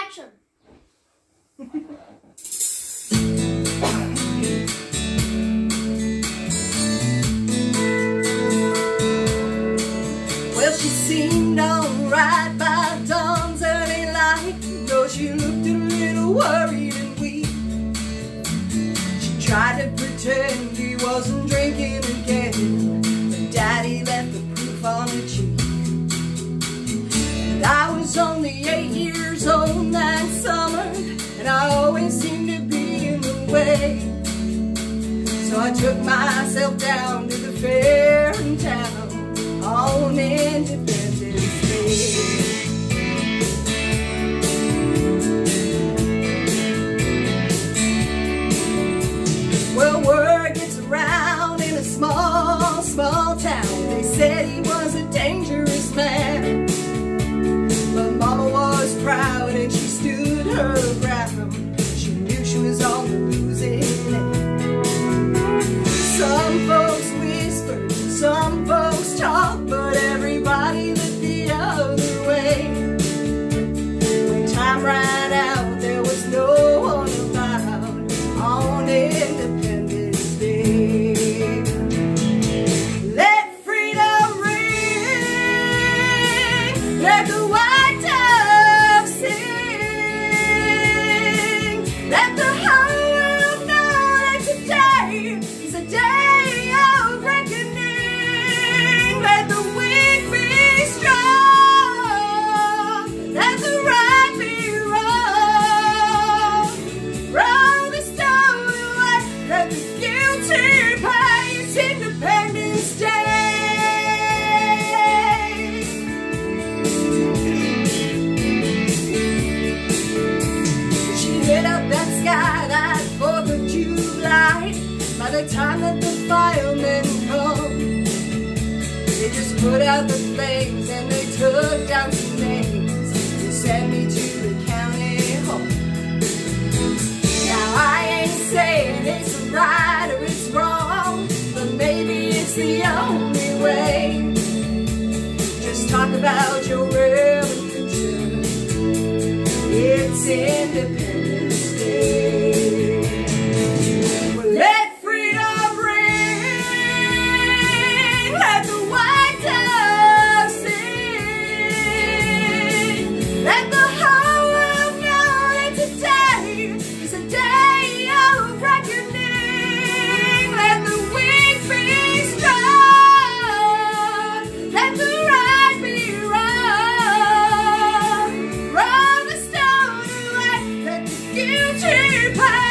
Action! Well, she seemed alright by dawn's early light, though she looked a little worried and weak. She tried to pretend he wasn't drinking again, but Daddy left the proof on her cheek. And I was only 8 years old that summer, and I always seemed to be in the way. So I took myself down to the fair in town on Independence Day. Well, word gets around in a small, small town. They said he was a dangerous man, but Mama was proud and she stood her ground. She knew she was on the losing end. Some folks whispered, some folks talked, but everybody looked the other way. When time ran out, there was no one allowed on Independence Day. Let freedom ring, let the white dove sing, let the whole world know that today is a day of reckoning. Let the weak be strong, let the right be wrong. Roll the stone away, let the guilty pay. It's Independence Day. She lit up that sky that 4th of July. By the time that the firemen come, they just put out the flames and they took down some names to send me to the county home. Now I ain't saying it's right or it's wrong, but maybe it's the only way. Just talk about your revolution. It's Independence Day. Well, let freedom ring, let the white dove sing, let the whole world know that today is a day of reckoning. Let the weak be strong, let the right be wrong. Roll the stone away, let the guilty pay.